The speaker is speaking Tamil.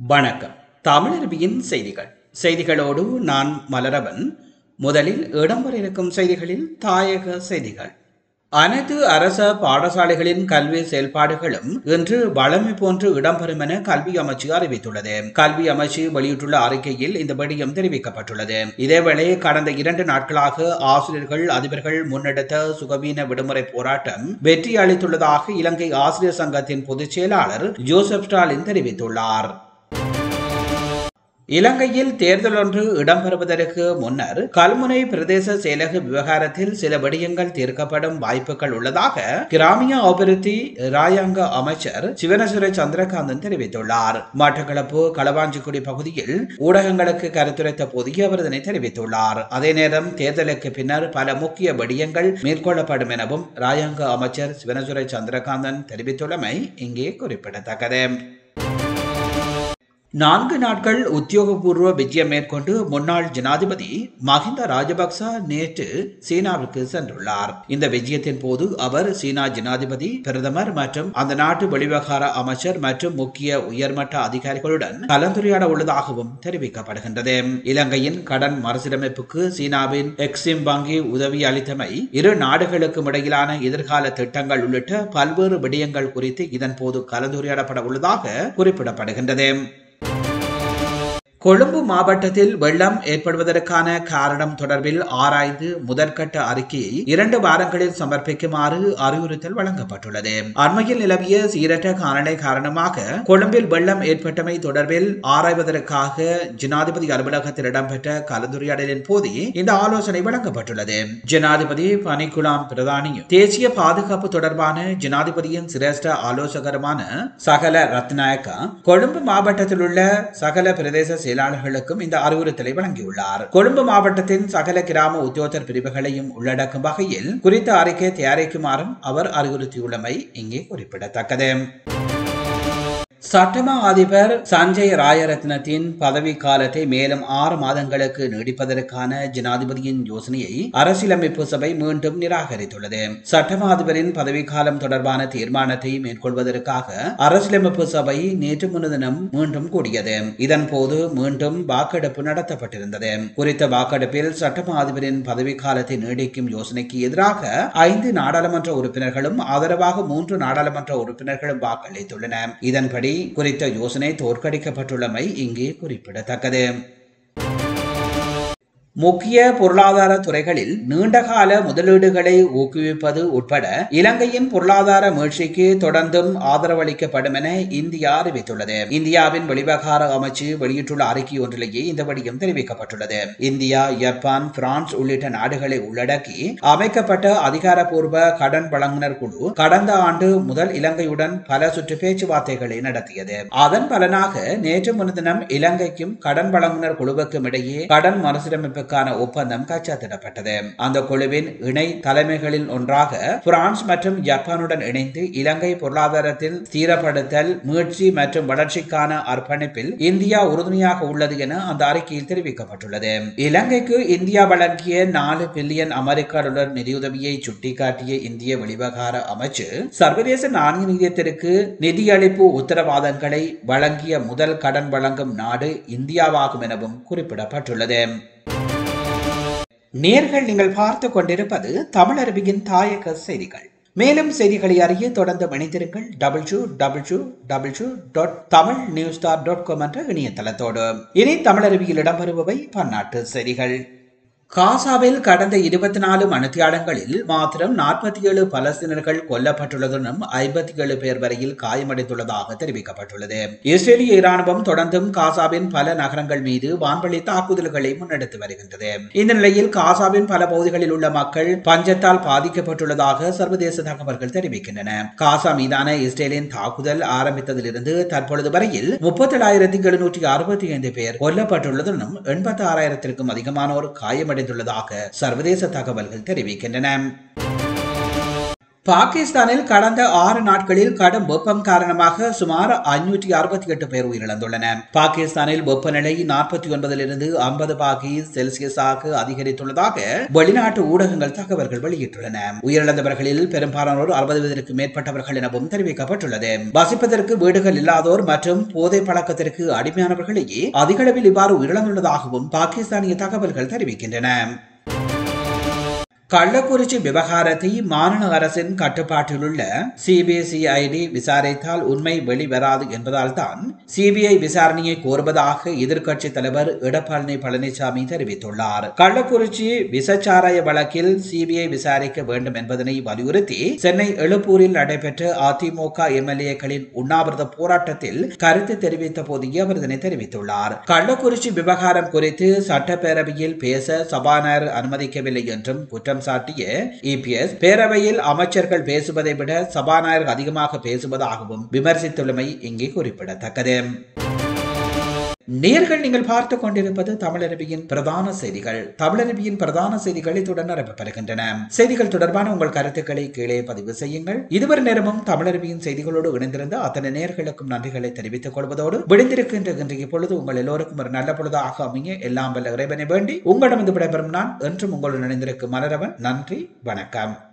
வணக்கம். தமிழருவியின் செய்திகளோடு நான் மலரவன். முதலில் இடம்பெற இருக்கும் செய்திகளில் தாயக செய்திகள். அனைத்து அரச பாடசாலைகளின் கல்வி செயல்பாடுகளும் இன்று வழமை போன்று இடம்பெறும் என கல்வி அமைச்சு அறிவித்துள்ளது. கல்வி அமைச்சு வெளியிட்டுள்ள அறிக்கையில் இந்த விடயம் தெரிவிக்கப்பட்டுள்ளது. இதேவேளை கடந்த 2 நாட்களாக ஆசிரியர்கள் அதிபர்கள் முன்னெடுத்த சுகவீன விடுமுறை போராட்டம் வெற்றி அளித்துள்ளதாக இலங்கை ஆசிரியர் சங்கத்தின் பொதுச் செயலாளர் ஜோசப் ஸ்டாலின் தெரிவித்துள்ளார். இலங்கையில் தேர்தல் ஒன்று இடம்பெறுவதற்கு முன்னர் கல்முனை பிரதேச செயலக விவகாரத்தில் சில விடயங்கள் தீர்க்கப்படும் வாய்ப்புகள் உள்ளதாக கிராமிய அபிவிருத்தி ராயாங்க அமைச்சர் சிவனேஸ்வர சந்திரகாந்தன் தெரிவித்துள்ளார். மட்டக்களப்பு களவாஞ்சிக்குடி பகுதியில் ஊடகங்களுக்கு கருத்துரைத்த போது அவர் இதனை தெரிவித்துள்ளார். அதே நேரம் தேர்தலுக்கு பின்னர் பல முக்கிய விடயங்கள் மேற்கொள்ளப்படும் எனவும் ராயாங்க அமைச்சர் சிவனேஸ்வர சந்திரகாந்தன் தெரிவித்துள்ளமை இங்கே குறிப்பிடத்தக்கது. 4 நாட்கள் உத்தியோகபூர்வ விஜயம் மேற்கொண்டு முன்னாள் ஜனாதிபதி மஹிந்த ராஜபக்ச நேற்று சீனாவிற்கு சென்றுள்ளார். இந்த விஜயத்தின் போது அவர் சீனா ஜனாதிபதி, பிரதமர் மற்றும் அந்த நாட்டு வெளிவிவகார அமைச்சர் மற்றும் முக்கிய உயர்மட்ட அதிகாரிகளுடன் கலந்துரையாட உள்ளதாகவும் தெரிவிக்கப்படுகின்றது. இலங்கையின் கடன் மறுசீரமைப்புக்கு சீனாவின் எக்ஸிம் வங்கி உதவி அளித்தமை, இரு நாடுகளுக்கும் இடையிலான எதிர்கால திட்டங்கள் உள்ளிட்ட பல்வேறு விடயங்கள் குறித்து இதன் போது கலந்துரையாடப்பட உள்ளதாக குறிப்பிடப்படுகின்றது. கொழும்பு மாவட்டத்தில் வெள்ளம் ஏற்படுவதற்கான காரணம் தொடர்பில் ஆராய்ந்து முதற்கட்ட அறிக்கையை 2 வாரங்களில் சமர்ப்பிக்குமாறு அறிவுறுத்தல் வழங்கப்பட்டுள்ளது. அண்மையில் நிலவிய சீரற்ற காலநிலை காரணமாக கொழும்பில் வெள்ளம் ஏற்பட்டமை தொடர்பில் ஆராய்வதற்காக ஜனாதிபதி அலுவலகத்தில் இடம்பெற்ற கலந்துரையாடலின் போது இந்த ஆலோசனை வழங்கப்பட்டுள்ளது. ஜனாதிபதி பனிக்குலாம் பிரதானியும் தேசிய பாதுகாப்பு தொடர்பான ஜனாதிபதியின் சிரேஷ்ட ஆலோசகருமான சகல ரத்நாயக்கா கொழும்பு மாவட்டத்தில் உள்ள சகல பிரதேச செயலாளர்களுக்கும் இந்த அறிவுறுத்தலை வழங்கியுள்ளார். கொழும்பு மாவட்டத்தின் சகல கிராம உத்தியோகத்தர் பிரிவுகளையும் உள்ளடக்கும் வகையில் குறித்த அறிக்கை தயாரிக்குமாறும் அவர் அறிவுறுத்தியுள்ளமை இங்கே குறிப்பிடத்தக்கது. சட்டமா அதிபர் சஞ்சய் ராயரத்னத்தின் பதவி காலத்தை மேலும் 6 மாதங்களுக்கு நீடிப்பதற்கான ஜனாதிபதியின் யோசனையை அரசியலமைப்பு சபை மீண்டும் நிராகரித்துள்ளது. சட்டமா அதிபரின் பதவிக்காலம் தொடர்பான தீர்மானத்தை மேற்கொள்வதற்காக அரசியலமைப்பு சபை நேற்று முன்தினம் மீண்டும் கூடியது. இதன் போது மீண்டும் வாக்கெடுப்பு நடத்தப்பட்டிருந்தது. குறித்த வாக்கெடுப்பில் சட்டமா அதிபரின் பதவிக்காலத்தை நீடிக்கும் யோசனைக்கு எதிராக 5 நாடாளுமன்ற உறுப்பினர்களும் ஆதரவாக 3 நாடாளுமன்ற உறுப்பினர்களும் வாக்களித்துள்ளனர். இதன்படி குறித்த யோசனை தோற்கடிக்கப்பட்டுள்ளமை இங்கே குறிப்பிடத்தக்கது. முக்கிய பொருளாதார துறைகளில் நீண்டகால முதலீடுகளை ஊக்குவிப்பது உட்பட இலங்கையின் பொருளாதார மீழ்ச்சிக்கு தொடர்ந்தும் ஆதரவளிக்கப்படும் என இந்தியா அறிவித்துள்ளது. இந்தியாவின் வெளிவிவகார அமைச்சு வெளியிட்டுள்ள அறிக்கை ஒன்றிலேயே இந்த விடயம் தெரிவிக்கப்பட்டுள்ளது. இந்தியா, ஜப்பான், பிரான்ஸ் உள்ளிட்ட நாடுகளை உள்ளடக்கி அமைக்கப்பட்ட அதிகாரப்பூர்வ கடன் வழங்குனர் குழு கடந்த ஆண்டு முதல் இலங்கையுடன் பல சுற்று பேச்சுவார்த்தைகளை நடத்தியது. அதன் பலனாக நேற்று முன்தினம் இலங்கைக்கும் கடன் வழங்குனர் குழுவுக்கும் இடையே கடன் மறுசீரமைப்பு ஒப்பந்தம் கைச்சாத்திடப்பட்டது. அந்த குழுவின் இணை தலைமைகளில் ஒன்றாக பிரான்ஸ் மற்றும் ஜப்பானுடன் இணைந்து இலங்கை பொருளாதாரத்தில் ஸ்திரப்படுத்தல், மீட்சி மற்றும் வளர்ச்சிக்கான அர்ப்பணிப்பில் இந்தியா உறுதுணையாக உள்ளது என அந்த அறிக்கையில் தெரிவிக்கப்பட்டுள்ளது. இலங்கைக்கு இந்தியா வழங்கிய 4 பில்லியன் அமெரிக்க டாலர் நிதியுதவியை சுட்டிக்காட்டிய இந்திய வெளிவிவகார அமைச்சு சர்வதேச நாணய நிதியத்திற்கு நிதியளிப்பு உத்தரவாதங்களை வழங்கிய முதல் கடன் வழங்கும் நாடு இந்தியாவாகும் எனவும் குறிப்பிடப்பட்டுள்ளது. நேர்கள் நீங்கள் பார்த்து கொண்டிருப்பது தமிழருவியின் தாயக செய்திகள். மேலும் செய்திகளை அறிய தொடர்ந்து இணைந்திருங்கள் www.tamilnewstar.com என்ற இணையதளத்தோடு. இனி தமிழருவியில் இடம்பெறுபவை பன்னாட்டு செய்திகள். காசாவில் கடந்த 24 மணித்தியாலங்களில் மாத்திரம் 47 பலஸ்தீனர்கள் கொல்லப்பட்டுள்ளதுடன் 57 பேர் வரையில் காயமடைந்துள்ளதாக தெரிவிக்கப்பட்டுள்ளது. இஸ்ரேலிய இராணுவம் தொடர்ந்தும் காசாவின் பல நகரங்கள் மீது வான்வழி தாக்குதல்களை முன்னெடுத்து வருகின்றது. இந்த நிலையில் காசாவின் பல பகுதிகளில் உள்ள மக்கள் பஞ்சத்தால் பாதிக்கப்பட்டுள்ளதாக சர்வதேச தகவல்கள் தெரிவிக்கின்றன. காசா மீதான இஸ்ரேலின் தாக்குதல் ஆரம்பித்ததிலிருந்து தற்பொழுது வரையில் 37,765 பேர் கொல்லப்பட்டுள்ளதுடன் 86,000க்கும் அதிகமானோர் காயமடைந்துள்ளதாக சர்வதேச தகவல்கள் தெரிவிக்கின்றன. பாகிஸ்தானில் கடந்த 6 நாட்களில் கடும் வெப்பம் காரணமாக சுமார் 568 பேர் உயிரிழந்துள்ளனர். பாகிஸ்தானில் வெப்பநிலை 49 50 பாகி செல்சியஸாக அதிகரித்துள்ளதாக வெளிநாட்டு ஊடகங்கள் தகவல்கள் வெளியிட்டுள்ளன. உயிரிழந்தவர்களில் பெரும்பாலானோர் 60 வயதிற்கு மேற்பட்டவர்கள் எனவும் தெரிவிக்கப்பட்டுள்ளது. வசிப்பதற்கு வீடுகள் இல்லாதோர் மற்றும் போதை பழக்கத்திற்கு அடிமையானவர்களையே அதிக அளவில் இவ்வாறு உயிரிழந்துள்ளதாகவும் பாகிஸ்தானிய தகவல்கள் தெரிவிக்கின்றன. கள்ளக்குறிச்சி விவகாரத்தை மாநில அரசின் கட்டுப்பாட்டில் உள்ள சிபிசிஐடி விசாரித்தால் உண்மை வெளிவராது என்பதால் தான் சிபிஐ விசாரணையை கோருவதாக எதிர்க்கட்சி தலைவர் எடப்பாடி பழனிசாமி தெரிவித்துள்ளார். கள்ளக்குறிச்சி விசச்சாராய வழக்கில் சிபிஐ விசாரிக்க வேண்டும் என்பதனை வலியுறுத்தி சென்னை எழுப்பூரில் நடைபெற்ற அதிமுக எம்எல்ஏக்களின் உண்ணாவிரத போராட்டத்தில் கருத்து தெரிவித்த போதே அவர் இதனை தெரிவித்துள்ளார். கள்ளக்குறிச்சி விவகாரம் குறித்து சட்டப்பேரவையில் பேச சபாநாயகர் அனுமதிக்கவில்லை என்றும் குற்றம் சாட்டிய இபிஎஸ் பேரவையில் அமைச்சர்கள் பேசுவதை விட சபாநாயகர் அதிகமாக பேசுவதாகவும் விமர்சித்துள்ளமை இங்கே குறிப்பிடத்தக்கது. நீங்கள் பார்த்துக் கொண்டிருப்பது தமிழருவியின் பிரதான செய்திகள். தமிழருவியின் பிரதான செய்திகள் இத்துடன் நிறைவு செய்திகள் தொடர்பான உங்கள் கருத்துக்களை கீழே பதிவு செய்யுங்கள். இதுவரை நேரமும் தமிழருவியின் செய்திகளோடு இணைந்திருந்த அத்தனை நேயர்களுக்கும் நன்றிகளை தெரிவித்துக் கொள்வதோடு விடுந்திருக்கின்ற இன்றைய பொழுது உங்கள் எல்லோருக்கும் ஒரு நல்ல பொழுதாக அமைய எல்லாம் வல்ல இறைவனை வேண்டி உங்களிடம் விடைபெறும் நான் என்றும் உங்களுடன் இணைந்திருக்கும் மலரவன். நன்றி, வணக்கம்.